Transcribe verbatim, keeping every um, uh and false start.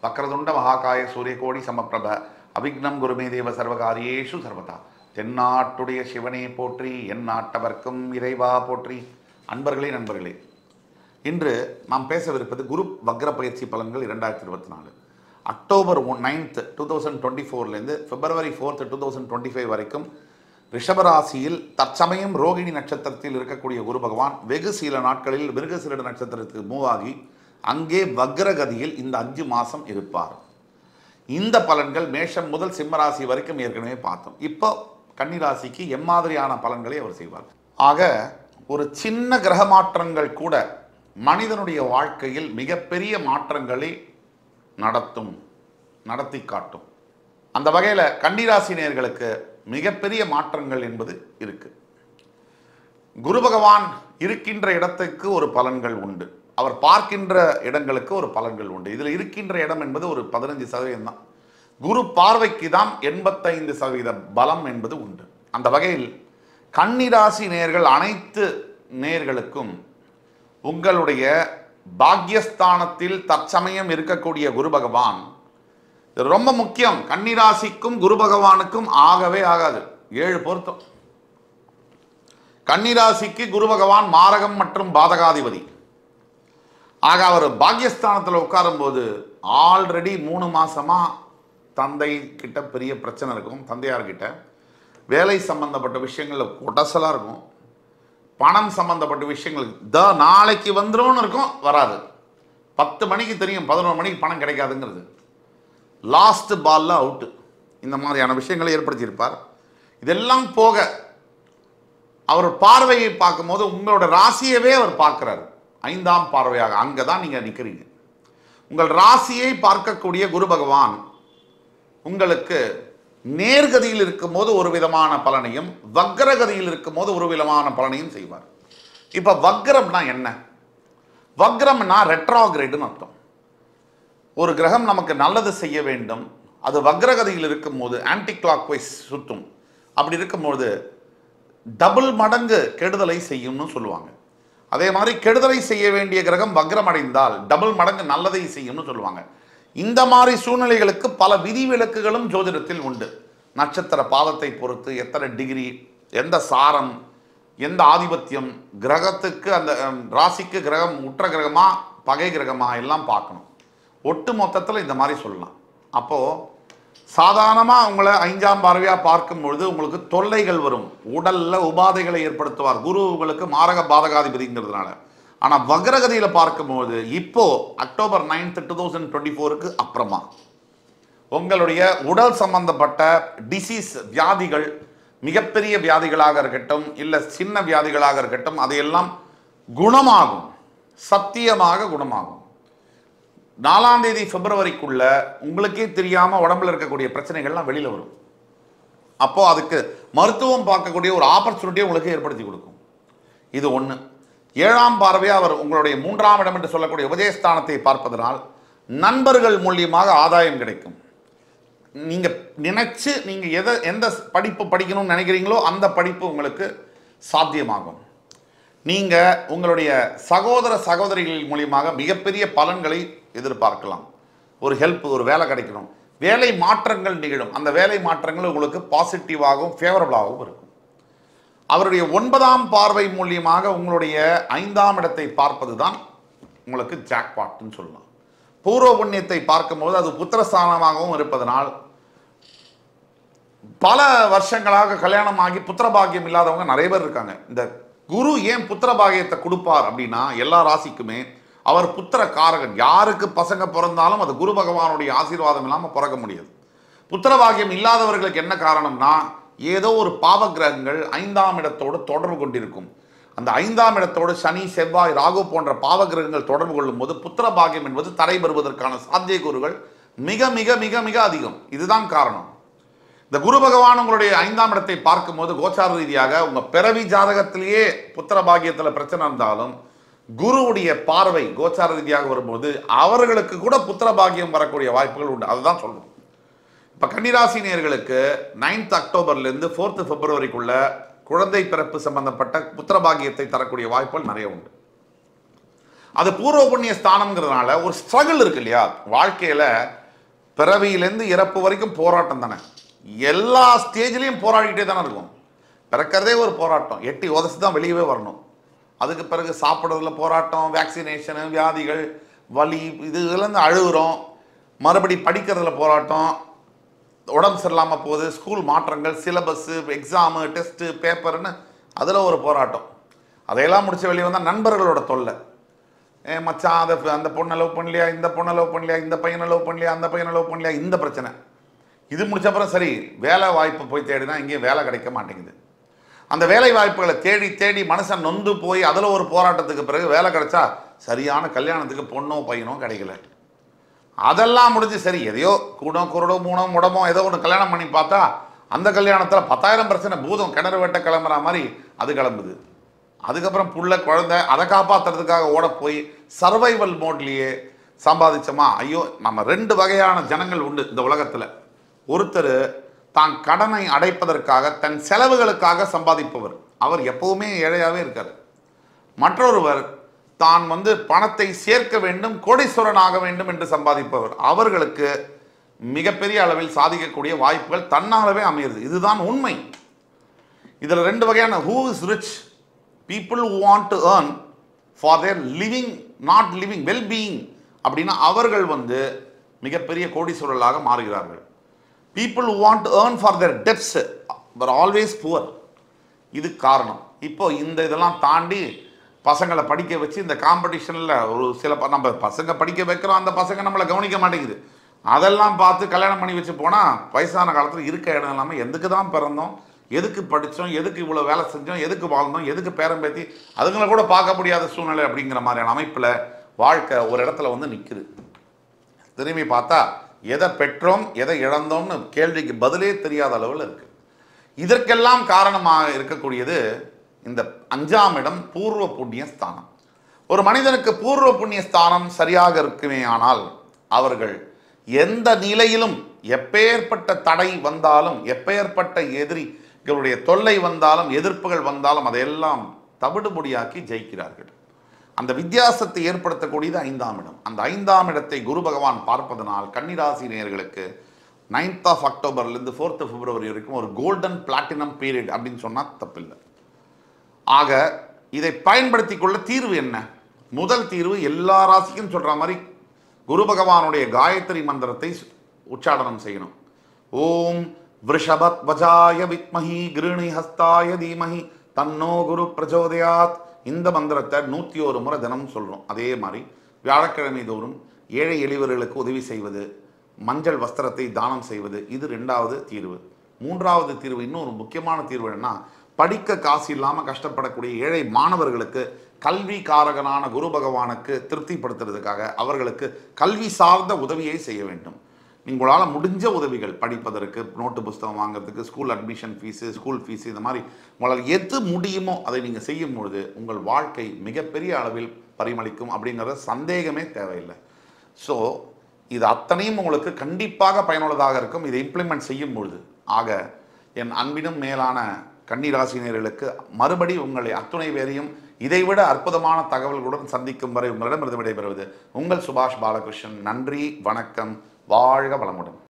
வக்ரதுண்ட மகாகாய சூரியகோடி சமப்பிரப அவிக்னம் குருமே தேவ சர்வகாரியேஷு சர்வதா. தென்னாட்டுடைய சிவனே போற்றி, என் நாட்டவர்க்கும் இறைவா போற்றி. அன்பர்களே நண்பர்களே, இன்று நாம் பேசவிருப்பது குரு வக்ர பயிற்சி பலன்கள் இரண்டாயிரத்தி இருபத்தி நாலு October one ninth two thousand twenty ஃபோர்லேருந்து February fourth two thousand twenty five வரைக்கும் ரிஷபராசியில் தற்சமயம் ரோகிணி நட்சத்திரத்தில் இருக்கக்கூடிய குரு பகவான் வெகு சில நாட்களில் மிருகசீரிட நட்சத்திரத்துக்கு மூவ் ஆகி அங்கே வக்ரகதியில் இந்த அஞ்சு மாதம் இருப்பார். இந்த பலன்கள் மேஷம் முதல் சிம்மராசி வரைக்கும் ஏற்கனவே பார்த்தோம். இப்போ கன்னிராசிக்கு எம்மாதிரியான பலன்களை அவர் செய்வார். ஆக ஒரு சின்ன கிரக மாற்றங்கள் கூட மனிதனுடைய வாழ்க்கையில் மிகப்பெரிய மாற்றங்களை நடத்தும், நடத்தி காட்டும். அந்த வகையில் கன்னிராசி நேயர்களுக்கு மிகப்பெரிய மாற்றங்கள் என்பது இருக்கு. குரு பகவான் இருக்கின்ற இடத்துக்கு ஒரு பலன்கள் உண்டு, அவர் பார்க்கின்ற இடங்களுக்கு ஒரு பலன்கள் உண்டு. இதில் இருக்கின்ற இடம் என்பது ஒரு பதினஞ்சு சதவீதம் தான். குரு பார்வைக்கு தான் எண்பத்தைந்து சதவீத பலம் என்பது உண்டு. அந்த வகையில் கன்னிராசி நேயர்கள் அனைத்து நேயர்களுக்கும் உங்களுடைய பாக்யஸ்தானத்தில் தற்சமயம் இருக்கக்கூடிய குரு பகவான் ரொம்ப முக்கியம். கன்னிராசிக்கும் குரு பகவானுக்கும் ஆகவே ஆகாது. ஏழு பொருத்தம். கன்னிராசிக்கு குரு பகவான் மாரகம் மற்றும் பாதகாதிபதி. ஆக அவர் பாக்யஸ்தானத்தில் உட்காரும் போது ஆல்ரெடி மூணு மாசமா தந்தை கிட்ட பெரிய பிரச்சனை இருக்கும், தந்தையார்கிட்ட வேலை சம்பந்தப்பட்ட விஷயங்கள் கொடசலாக இருக்கும், பணம் சம்பந்தப்பட்ட விஷயங்கள் த நாளைக்கு வந்துடும் இருக்கும், வராது. பத்து மணிக்கு தெரியும் பதினொரு மணிக்கு பணம் கிடைக்காதுங்கிறது, லாஸ்ட் பால்ல அவுட்டு. இந்த மாதிரியான விஷயங்களை ஏற்படுத்தியிருப்பார். இதெல்லாம் போக அவர் பார்வையை பார்க்கும்போது உங்களோட ராசியவே அவர் பார்க்கிறார். ஐந்தாம் பார்வையாக அங்கே தான் நீங்கள் நிற்கிறீங்க. உங்கள் ராசியை பார்க்கக்கூடிய குரு பகவான் உங்களுக்கு நேர்கதியில் இருக்கும்போது ஒரு விதமான பலனையும் வக்ரகதியில் இருக்கும்போது ஒரு விதமான பலனையும் செய்வார். இப்போ வக்ரம்னா என்ன? வக்ரம்னா ரெட்ரோகிரேடுன்னு அர்த்தம். ஒரு கிரகம் நமக்கு நல்லது செய்ய வேண்டும், அது வக்ரகதியில் இருக்கும்போது ஆன்டி கிளாக் வைஸ் சுற்றும். அப்படி இருக்கும்போது டபுள் மடங்கு கெடுதலை செய்யும்னு சொல்லுவாங்க. அதே மாதிரி கெடுதலை செய்ய வேண்டிய கிரகம் வக்ரம் அடைந்தால் டபுள் மடங்கு நல்லதை செய்யும்னு சொல்லுவாங்க. இந்த மாதிரி சூழ்நிலைகளுக்கு பல விதிவிலக்குகளும் ஜோதிடத்தில் உண்டு. நட்சத்திர பாதத்தை பொறுத்து எத்தனை டிகிரி, எந்த சாரம், எந்த ஆதிபத்தியம், கிரகத்துக்கு அந்த ராசிக்கு கிரகம் உற்ற கிரகமா பகை கிரகமா எல்லாம் பார்க்கணும். ஒட்டு மொத்தத்தில் இந்த மாதிரி சொல்லலாம். அப்போது சாதாரணமாக உங்களை ஐந்தாம் பார்வையாக பார்க்கும் பொழுது உங்களுக்கு தொல்லைகள் வரும், உடலில் உபாதைகளை ஏற்படுத்துவார். குரு உங்களுக்கு மாரக பாதகாதிபதிங்கிறதுனால. ஆனால் வக்ரகதியில் பார்க்கும்போது இப்போ October ninth two thousand twenty ஃபோருக்கு அப்புறமா உங்களுடைய உடல் சம்பந்தப்பட்ட டிசீஸ் வியாதிகள், மிகப்பெரிய வியாதிகளாக இருக்கட்டும் இல்லை சின்ன வியாதிகளாக இருக்கட்டும், அதையெல்லாம் குணமாகும், சத்தியமாக குணமாகும். நாலாம் தேதி பிப்ரவரிக்குள்ள உங்களுக்கே தெரியாம உடம்புல இருக்கக்கூடிய பிரச்சனைகள்லாம் வெளியில வரும். அப்போ அதுக்கு மருத்துவம் பார்க்கக்கூடிய ஒரு ஆப்பர்ச்சுனிட்டியை உங்களுக்கு ஏற்படுத்தி கொடுக்கும். இது ஒன்று. ஏழாம் பார்வையா அவர் உங்களுடைய மூன்றாம் இடம் என்று சொல்லக்கூடிய உபஜயஸ்தானத்தை பார்ப்பதனால் நண்பர்கள் மூலியமாக ஆதாயம் கிடைக்கும். நீங்க நினைச்சு நீங்க எதை எந்த படிப்பு படிக்கணும்னு நினைக்கிறீங்களோ அந்த படிப்பு உங்களுக்கு சாத்தியமாகும். நீங்க உங்களுடைய சகோதர சகோதரிகள் மூலியமாக மிகப்பெரிய பலன்களை எதிர்பார்க்கலாம். ஒரு ஹெல்ப், ஒரு வேலை கிடைக்கணும், வேலை மாற்றங்கள் நிகழும். அந்த வேலை மாற்றங்கள் உங்களுக்கு பாசிட்டிவாகவும் ஃபேவரபிளாகவும் இருக்கும். அவருடைய ஒன்பதாம் பார்வை மூலியமாக உங்களுடைய ஐந்தாம் இடத்தை பார்ப்பது தான் உங்களுக்கு ஜாக்பாட்னு சொல்லலாம். பூர்வ புண்ணியத்தை பார்க்கும்போது அது புத்திரஸ்தானமாகவும் இருப்பதனால் பல வருஷங்களாக கல்யாணம் ஆகி புத்திரபாகியம் இல்லாதவங்க நிறைய பேர் இருக்காங்க. இந்த குரு ஏன் புத்திரபாகியத்தை கொடுப்பார் அப்படின்னா, எல்லா ராசிக்குமே அவர் புத்திர காரகன். யாருக்கு பசங்க பிறந்தாலும் அது குரு பகவானுடைய ஆசீர்வாதம் இல்லாமல் பிறக்க முடியாது. புத்திரபாகியம் இல்லாதவர்களுக்கு என்ன காரணம்னா, ஏதோ ஒரு பாவ கிரகங்கள் ஐந்தாம் இடத்தோடு தொடர்பு கொண்டிருக்கும். அந்த ஐந்தாம் இடத்தோடு சனி, செவ்வாய், ராகு போன்ற பாவ கிரகங்கள் தொடர்பு கொள்ளும் போது புத்திரபாகியம் என்பது தடைபெறுவதற்கான சாத்தியக்கூறுகள் மிக மிக மிக மிக அதிகம். இதுதான் காரணம். இந்த குரு பகவான் உங்களுடைய ஐந்தாம் இடத்தை பார்க்கும்போது கோச்சார ரீதியாக உங்க பிறவி ஜாதகத்திலேயே புத்திர பாகியத்தில் பிரச்சனை இருந்தாலும் குருவுடைய பார்வை கோச்சார ரீதியாக வரும்போது அவர்களுக்கு கூட புத்திர பாகியம் வரக்கூடிய வாய்ப்புகள் உண்டு. அதுதான் சொல்றோம். இப்போ கன்னிராசி நேயர்களுக்கு நைன்த் அக்டோபர்லேருந்து ஃபோர்த்து பிப்ரவரிக்குள்ள குழந்தை பிறப்பு சம்பந்தப்பட்ட புத்திர பாகியத்தை தரக்கூடிய வாய்ப்புகள் நிறைய உண்டு. அது பூர்வ புண்ணிய ஸ்தானம்ங்கிறதுனால ஒரு ஸ்ட்ரகிள் இருக்கு இல்லையா வாழ்க்கையில. பிறவியிலேருந்து இறப்பு வரைக்கும் போராட்டம் தானே, எல்லா ஸ்டேஜ்லையும் போராடிக்கிட்டே தானே இருக்கும். பிறக்கிறதே ஒரு போராட்டம், எட்டி உதச்சு தான் வெளியவே வரணும். அதுக்கு பிறகு சாப்பிட்றதுல போராட்டம், வேக்சினேஷனு, வியாதிகள், வலி, இது இதுலேருந்து அழுகுறோம். மறுபடி படிக்கிறதுல போராட்டம், உடம்பு சரியில்லாமல் போகுது, ஸ்கூல் மாற்றங்கள், சிலபஸ்ஸு, எக்ஸாமு, டெஸ்ட்டு, பேப்பர்னு அதில் ஒரு போராட்டம். அதையெல்லாம் முடிச்சு வெளியே வந்தால் நண்பர்களோட தொல்லை. ஏ மச்சான் அதை அந்த பொண்ணை லவ் பண்ணலையா, இந்த பொண்ணை லவ் பண்ணலையா, இந்த பையனை லவ் பண்ணலையா, அந்த பையனை லவ் பண்ணலையா, இந்த பிரச்சனை. இது முடிச்ச அப்புறம் சரி வேலை வாய்ப்பு போய் தேடினா இங்கேயும் வேலை கிடைக்க மாட்டேங்குது. அந்த வேலை வாய்ப்புகளை தேடி தேடி மனுஷன் நொந்து போய் அதில் ஒரு போராட்டத்துக்கு பிறகு வேலை கிடைச்சா சரியான கல்யாணத்துக்கு பொண்ணோ பையனோ கிடைக்கல. அதெல்லாம் முடிஞ்சு சரி எதையோ கூடோ குருடோ மூணோ முடமோ ஏதோ ஒன்று கல்யாணம் பண்ணி பார்த்தா அந்த கல்யாணத்தில் பத்தாயிரம் பிரச்சனை, பூதம் கிணறு வெட்ட கிளம்புற மாதிரி அது கிளம்புது. அதுக்கப்புறம் புள்ள குழந்தை, அதை காப்பாற்றுறதுக்காக ஓட போய் சர்வைவல் மோட்லேயே சம்பாதிச்சோமா. ஐயோ, நம்ம ரெண்டு வகையான ஜனங்கள் உண்டு இந்த உலகத்தில். ஒருத்தர் தான் கடனை அடைப்பதற்காக தன் செலவுகளுக்காக சம்பாதிப்பவர், அவர் எப்பவுமே ஏழையாகவே இருக்கார். மற்றொருவர் தான் வந்து பணத்தை சேர்க்க வேண்டும், கோடீஸ்வரன் ஆக வேண்டும் என்று சம்பாதிப்பவர், அவர்களுக்கு மிகப்பெரிய அளவில் சாதிக்கக்கூடிய வாய்ப்புகள் தன்னாலவே அமையுது. இதுதான் உண்மை. இதில் ரெண்டு வகையான who is rich, people who want to earn for their living not living well being அப்படின்னா அவர்கள் வந்து மிகப்பெரிய கோடீஸ்வரர்களாக மாறுகிறார்கள். People who want to earn for their debts are always poor. இது காரணம். இப்போ இந்த இதெல்லாம் தாண்டி பசங்களை படிக்க வச்சு இந்த காம்படிஷனில் ஒரு சில நம்ம பசங்க படிக்க வைக்கிறோம், அந்த பசங்க நம்மளை கவனிக்க மாட்டேங்குது. அதெல்லாம் பார்த்து கல்யாணம் பண்ணி வச்சு போனால் வயசான காலத்தில் இருக்க இடம் இல்லாமல் எதுக்கு தான் பிறந்தோம், எதுக்கு படித்தோம், எதுக்கு இவ்வளோ வேலை செஞ்சோம், எதுக்கு வாழ்ந்தோம், எதுக்கு பேரம் பேத்தி அதுங்களை கூட பார்க்க முடியாத சூழ்நிலை அப்படிங்கிற மாதிரியான அமைப்பில் வாழ்க்கை ஒரு இடத்துல வந்து நிற்குது. திரும்பி பார்த்தா எதை பெற்றோம் எதை இழந்தோம்னு கேள்விக்கு பதிலே தெரியாத அளவில் இருக்குது. இதற்கெல்லாம் காரணமாக இருக்கக்கூடியது இந்த அஞ்சாம் இடம் பூர்வ புண்ணிய ஸ்தானம். ஒரு மனிதனுக்கு பூர்வ புண்ணிய ஸ்தானம் சரியாக இருக்குமே ஆனால் அவர்கள் எந்த நிலையிலும் எப்பேற்பட்ட தடை வந்தாலும், எப்பேற்பட்ட எதிரிகளுடைய தொல்லை வந்தாலும், எதிர்ப்புகள் வந்தாலும் அதையெல்லாம் தவிடுபொடியாக்கி ஜெயிக்கிறார்கள். அந்த வித்தியாசத்தை ஏற்படுத்தக்கூடியது ஐந்தாம் இடம். அந்த ஐந்தாம் இடத்தை குரு பகவான் பார்ப்பதனால் கன்னிராசி நேயர்களுக்கு நைன்த் ஆஃப் அக்டோபர்லேருந்து ஃபோர்த்து பிப்ரவரி வரைக்கும் ஒரு கோல்டன் பிளாட்டினம் பீரியட் அப்படின்னு சொன்னால் தப்பில்லை. ஆக இதை பயன்படுத்தி கொள்ள தீர்வு என்ன? முதல் தீர்வு எல்லா ராசிக்கும் சொல்கிற மாதிரி குரு பகவானுடைய காயத்ரி மந்திரத்தை உச்சாடனம் செய்யணும். ஓம் விருஷபத் வஜாய வித்மஹி கிருணி ஹஸ்தாய தீமஹி தன்னோ குரு பிரச்சோதயாத். இந்த மந்திரத்தை நூற்றி ஒரு முறை தினமும் சொல்கிறோம். அதே மாதிரி வியாழக்கிழமை தோறும் ஏழை எளியவர்களுக்கு உதவி செய்வது, மஞ்சள் வஸ்திரத்தை தானம் செய்வது, இது ரெண்டாவது தீர்வு. மூன்றாவது தீர்வு, இன்னொரு முக்கியமான தீர்வு என்னன்னா, படிக்க காசு இல்லாமல் கஷ்டப்படக்கூடிய ஏழை மாணவர்களுக்கு கல்வி காரகனான குரு பகவானுக்கு திருப்திப்படுத்துறதுக்காக அவர்களுக்கு கல்வி சார்ந்த உதவியை செய்ய வேண்டும். உங்களால் முடிஞ்ச உதவிகள், படிப்பதற்கு, நோட்டு புஸ்தகம் வாங்குறதுக்கு, school admission fees, school fees, இந்த மாதிரி உங்களால் எது முடியுமோ அதை நீங்கள் செய்யும் பொழுது உங்கள் வாழ்க்கை மிகப்பெரிய அளவில் பரிமளிக்கும் அப்படிங்கிற சந்தேகமே தேவையில்லை. ஸோ இது அத்தனையும் உங்களுக்கு கண்டிப்பாக பயனுள்ளதாக இருக்கும் இதை இம்ப்ளிமெண்ட் செய்யும் பொழுது. ஆக என் அன்பினும் மேலான கன்னிராசினியர்களுக்கு மறுபடி உங்களை அத்துணை பேரையும் இதைவிட அற்புதமான தகவல்களுடன் சந்திக்கும் வரை உங்களிடமிருந்து விடைபெறுவது உங்கள் சுபாஷ் பாலகிருஷ்ணன். நன்றி, வணக்கம், வாழ்க வளமுடன்.